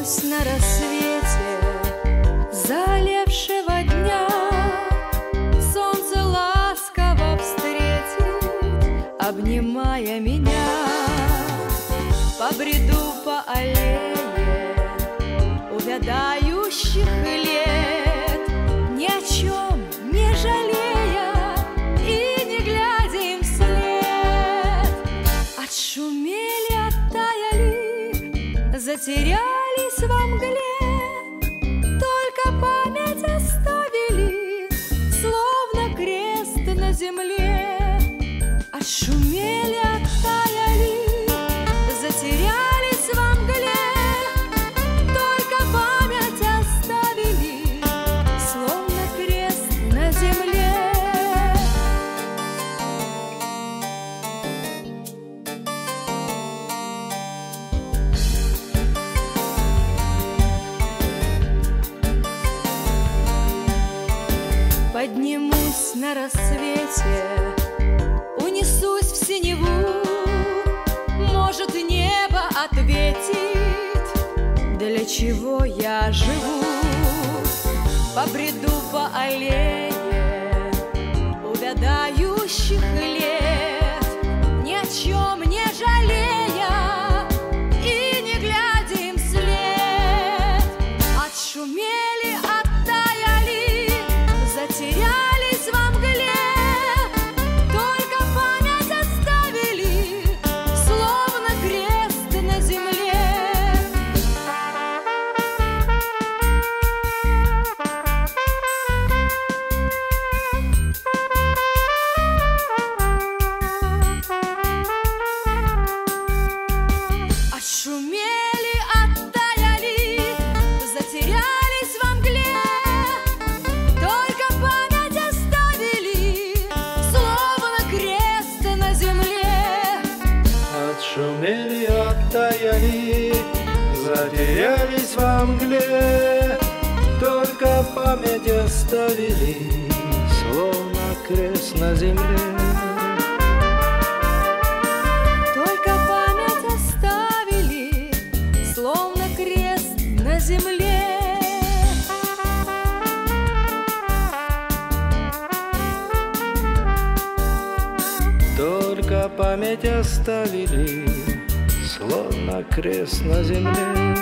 Поднимусь на рассвете залившего дня, солнце ласково встретит, обнимая меня. Побреду по аллее увядающих лет, ни о чем не жалея и не глядя им вслед. Отшумели, оттаяли, затерялись во мгле, только память оставили, словно крест на земле. Отшумели, оттаяли, затерялись во мгле, только память оставили, словно крест на земле. Поднимусь на рассвете, унесусь в синеву, может, небо ответит, для чего я живу. Побреду по аллее увядающих лет, ни о чем не жалея и не глядя им вслед. Отшумели, оттаяли, затерялись во мгле, только память оставили, словно крест на земле. Отшумели, оттаяли, затерялись во мгле, только память оставили, словно крест на земле. Отшумели, оттаяли, затерялись во мгле, только память оставили, словно крест на земле. Только память оставили, словно крест на земле. Только память оставили, словно крест на земле.